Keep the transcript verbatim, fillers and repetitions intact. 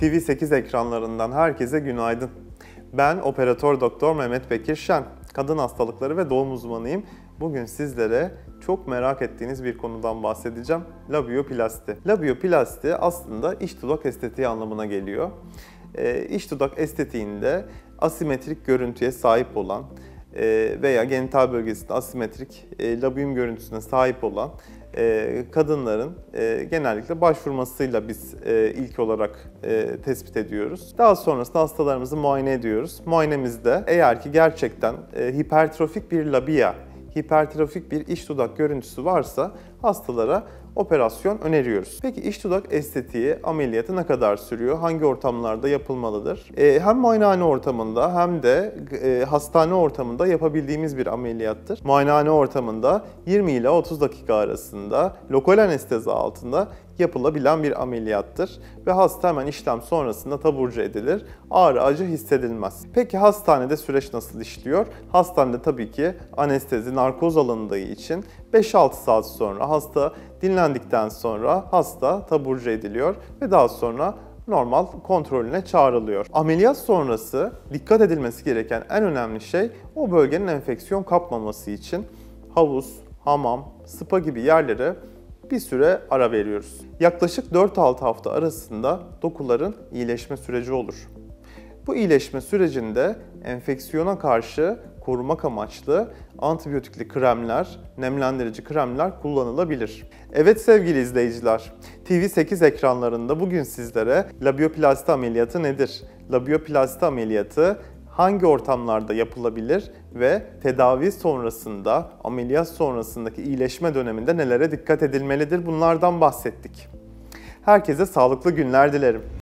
T V sekiz ekranlarından herkese günaydın. Ben operatör doktor Mehmet Bekir Şen, kadın hastalıkları ve doğum uzmanıyım. Bugün sizlere çok merak ettiğiniz bir konudan bahsedeceğim. Labioplasti. Labioplasti aslında iç dudak estetiği anlamına geliyor. E, iç dudak estetiğinde asimetrik görüntüye sahip olan e, veya genital bölgesinde asimetrik e, labium görüntüsüne sahip olan e, kadınların e, genellikle başvurmasıyla biz e, ilk olarak e, tespit ediyoruz. Daha sonrasında hastalarımızı muayene ediyoruz. Muayenemizde eğer ki gerçekten e, hipertrofik bir labia, hipertrofik bir iç dudak görüntüsü varsa hastalara operasyon öneriyoruz. Peki iç dudak estetiği ameliyatı ne kadar sürüyor? Hangi ortamlarda yapılmalıdır? Ee, hem muayenehane ortamında hem de e, hastane ortamında yapabildiğimiz bir ameliyattır. Muayenehane ortamında yirmi ile otuz dakika arasında lokal anestezi altında yapılabilen bir ameliyattır ve hasta hemen işlem sonrasında taburcu edilir. Ağrı, acı hissedilmez. Peki hastanede süreç nasıl işliyor? Hastanede tabii ki anestezi, narkoz alındığı için beş altı saat sonra hasta dinlendikten sonra hasta taburcu ediliyor ve daha sonra normal kontrolüne çağrılıyor. Ameliyat sonrası dikkat edilmesi gereken en önemli şey o bölgenin enfeksiyon kapmaması için havuz, hamam, spa gibi yerlere bir süre ara veriyoruz. Yaklaşık dört altı hafta arasında dokuların iyileşme süreci olur. Bu iyileşme sürecinde enfeksiyona karşı korumak amaçlı antibiyotikli kremler, nemlendirici kremler kullanılabilir. Evet sevgili izleyiciler, T V sekiz ekranlarında bugün sizlere labioplasti ameliyatı nedir? Labioplasti ameliyatı hangi ortamlarda yapılabilir ve tedavi sonrasında, ameliyat sonrasındaki iyileşme döneminde nelere dikkat edilmelidir? Bunlardan bahsettik. Herkese sağlıklı günler dilerim.